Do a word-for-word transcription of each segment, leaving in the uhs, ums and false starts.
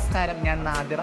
നമസ്കാരം, ഞാൻ നാദിറ.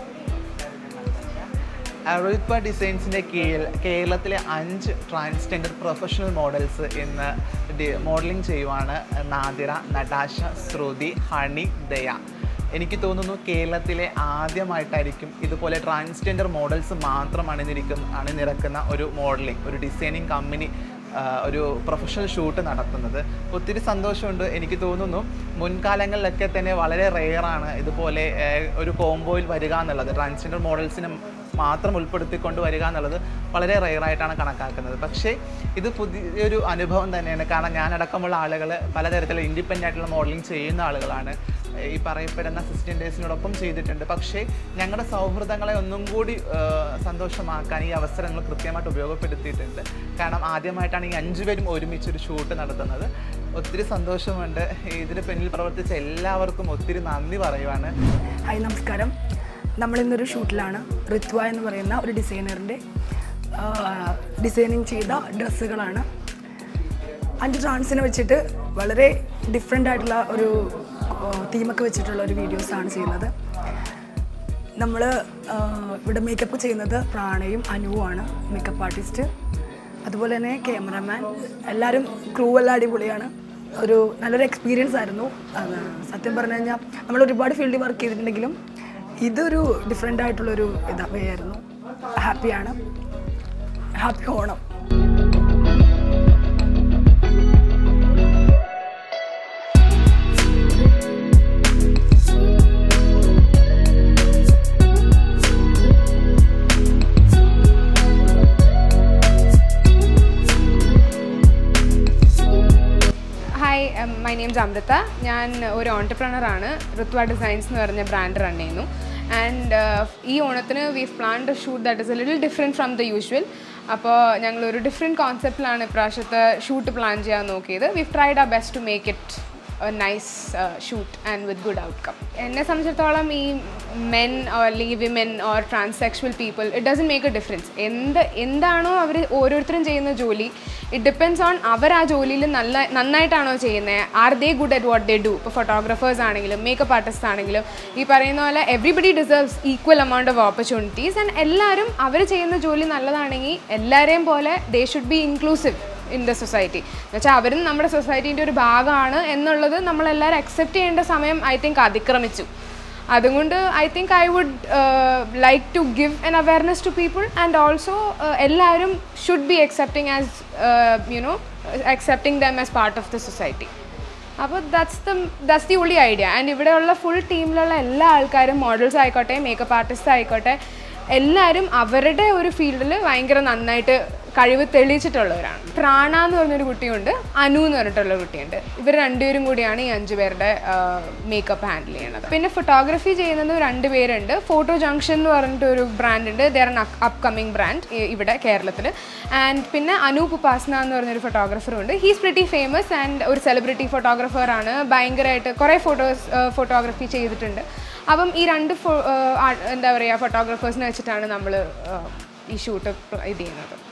റോഹിത് ഡിസൈൻസിൻ്റെ കീഴിൽ കേരളത്തിലെ അഞ്ച് ട്രാൻസ്ജെൻഡർ പ്രൊഫഷണൽ മോഡൽസ് ഇന്ന് മോഡലിംഗ് ചെയ്യുവാണ്. നാദിറ, നടാഷ, ശ്രുതി, ഹണി, ദയ. എനിക്ക് തോന്നുന്നു കേരളത്തിലെ ആദ്യമായിട്ടായിരിക്കും ഇതുപോലെ ട്രാൻസ്ജെൻഡർ മോഡൽസ് മാത്രം അണിനിരിക്കുന്ന അണിനിരക്കുന്ന ഒരു മോഡലിംഗ്, ഒരു ഡിസൈനിങ് കമ്പനി ഒരു പ്രൊഫഷണൽ ഷൂട്ട് നടത്തുന്നത്. ഒത്തിരി സന്തോഷമുണ്ട്. എനിക്ക് തോന്നുന്നു മുൻകാലങ്ങളിലൊക്കെ തന്നെ വളരെ റെയറാണ് ഇതുപോലെ ഒരു കോംബോയിൽ വരിക എന്നുള്ളത്. ട്രാൻസ്ജെൻഡർ മോഡൽസിനെ മാത്രം ഉൾപ്പെടുത്തിക്കൊണ്ട് വരിക എന്നുള്ളത് വളരെ റെയറായിട്ടാണ് കണക്കാക്കുന്നത്. പക്ഷേ ഇത് പുതിയൊരു അനുഭവം തന്നെയാണ്. കാരണം ഞാനടക്കമുള്ള ആളുകൾ പലതരത്തിലുള്ള ഇൻഡിപെൻഡൻ്റ് ആയിട്ടുള്ള മോഡലിംഗ് ചെയ്യുന്ന ആളുകളാണ്. ഈ പറയപ്പെടുന്ന സിസ്റ്റൻറ്റേഴ്സിനോടൊപ്പം ചെയ്തിട്ടുണ്ട്. പക്ഷേ ഞങ്ങളുടെ സൗഹൃദങ്ങളെ ഒന്നും കൂടി സന്തോഷമാക്കാൻ ഈ അവസരങ്ങൾ കൃത്യമായിട്ട് ഉപയോഗപ്പെടുത്തിയിട്ടുണ്ട്. കാരണം ആദ്യമായിട്ടാണ് ഈ അഞ്ചു പേരും ഒരുമിച്ചൊരു ഷൂട്ട് നടത്തുന്നത്. ഒത്തിരി സന്തോഷമുണ്ട്. ഇതിന് പിന്നിൽ പ്രവർത്തിച്ച എല്ലാവർക്കും ഒത്തിരി നന്ദി പറയുവാണ്. ഹായ്, നമസ്കാരം. നമ്മളിന്നൊരു ഷൂട്ടിലാണ്. ഋത്വ എന്ന് പറയുന്ന ഒരു ഡിസൈനറിൻ്റെ ഡിസൈനിങ് ചെയ്ത ഡ്രസ്സുകളാണ്. അഞ്ച് ട്രാൻസിനെ വെച്ചിട്ട് വളരെ ഡിഫറെൻ്റ് ആയിട്ടുള്ള ഒരു തീമൊക്കെ വെച്ചിട്ടുള്ള ഒരു വീഡിയോസാണ് ചെയ്യുന്നത്. നമ്മൾ ഇവിടെ മേക്കപ്പ് ചെയ്യുന്നത് പ്രാണയും അനുവുമാണ് മേക്കപ്പ് ആർട്ടിസ്റ്റ്. അതുപോലെ തന്നെ ക്യാമറമാൻ, എല്ലാവരും ക്രൂ എല്ലാം അടിപൊളിയാണ്. ഒരു നല്ലൊരു എക്സ്പീരിയൻസ് ആയിരുന്നു. സത്യം പറഞ്ഞു കഴിഞ്ഞാൽ നമ്മൾ ഒരുപാട് ഫീൽഡിൽ വർക്ക് ചെയ്തിട്ടുണ്ടെങ്കിലും ഇതൊരു ഡിഫറെൻ്റ് ആയിട്ടുള്ളൊരു ഇതാ വേ ആയിരുന്നു. ഹാപ്പിയാണ്. Happy Onam. My name is Amrita. ഞാൻ ഒരു ഓൺടർപ്രണർ ആണ്. ഋത്വ ഡിസൈൻസ് എന്ന് പറഞ്ഞ ബ്രാൻഡ് റൺ ചെയ്യുന്നു. ആൻഡ് ഈ ഓണത്തിന് we've planned a shoot that is a little different from the usual. അപ്പോൾ ഞങ്ങളൊരു ഡിഫറെൻറ്റ് കോൺസെപ്റ്റിലാണ് ഇപ്രാവശ്യത്തെ ഷൂട്ട് പ്ലാൻ ചെയ്യാൻ നോക്കിയത്. We've tried our best to make it a nice uh, shoot and with good outcome. എന്നെ സംബന്ധിച്ചിടത്തോളം ഈ മെൻ or അല്ലെങ്കിൽ women or transsexual people it doesn't make a difference. എന്ത് എന്താണോ അവർ ഓരോരുത്തരും ചെയ്യുന്ന ജോലി, ഇറ്റ് ഡിപ്പെൻഡ്സ് ഓൺ അവർ ആ ജോലിയിൽ നല്ല നന്നായിട്ടാണോ ചെയ്യുന്നത്. Are they good at what they do. ഇപ്പോൾ ഫോട്ടോഗ്രാഫേഴ്സ് ആണെങ്കിലും മേക്കപ്പ് ആർട്ടിസ്റ്റ് ആണെങ്കിലും ഈ പറയുന്ന പോലെ everybody deserves equal amount of opportunities. And എല്ലാവരും അവർ ചെയ്യുന്ന ജോലി നല്ലതാണെങ്കിൽ എല്ലാവരെയും പോലെ they should be inclusive in the society. എന്ന് വെച്ചാൽ അവരും നമ്മുടെ സൊസൈറ്റീൻ്റെ ഒരു ഭാഗമാണ് എന്നുള്ളത് നമ്മളെല്ലാവരും അക്സെപ്റ്റ് ചെയ്യേണ്ട സമയം ഐ തിങ്ക് അതിക്രമിച്ചു. അതുകൊണ്ട് I think I would like to give an awareness to people and also എല്ലാവരും should be accepting as you know accepting them as part of the society. അപ്പോൾ that's the that's the only idea. And ഇവിടെയുള്ള full ടീമിലുള്ള എല്ലാ ആൾക്കാരും models ആയിക്കോട്ടെ, makeup artist ആയിക്കോട്ടെ, എല്ലാവരും അവരുടെ ഒരു ഫീൽഡിൽ ഭയങ്കര നന്നായിട്ട് കഴിവ് തെളിയിച്ചിട്ടുള്ളവരാണ്. പ്രാണ എന്ന് പറഞ്ഞൊരു കുട്ടിയുണ്ട്, അനു എന്ന് പറഞ്ഞിട്ടുള്ള കുട്ടിയുണ്ട്. ഇവർ രണ്ടുപേരും കൂടിയാണ് ഈ അഞ്ച് പേരുടെ മേക്കപ്പ് ഹാൻഡിൽ ചെയ്യുന്നത്. പിന്നെ ഫോട്ടോഗ്രാഫി ചെയ്യുന്നത് രണ്ട് പേരുണ്ട്. ഫോട്ടോ ജംഗ്ഷൻ എന്ന് പറഞ്ഞിട്ടൊരു ബ്രാൻഡ് ഉണ്ട്. They are an upcoming brand ഇവിടെ കേരളത്തിൽ. ആൻഡ് പിന്നെ അനൂപ് ഉപാസന എന്ന് പറഞ്ഞൊരു ഫോട്ടോഗ്രാഫറും ഉണ്ട്. ഹീസ് പ്രിറ്റി ഫേമസ് ആൻഡ് ഒരു സെലിബ്രിറ്റി ഫോട്ടോഗ്രാഫറാണ്. ഭയങ്കരമായിട്ട് കുറേ ഫോട്ടോസ് ഫോട്ടോഗ്രാഫി ചെയ്തിട്ടുണ്ട്. അപ്പം ഈ രണ്ട് ഫോ എന്താ പറയുക ഫോട്ടോഗ്രാഫേഴ്സിനെ വെച്ചിട്ടാണ് നമ്മൾ ഈ ഷൂട്ട് ഇത് ചെയ്യുന്നത്.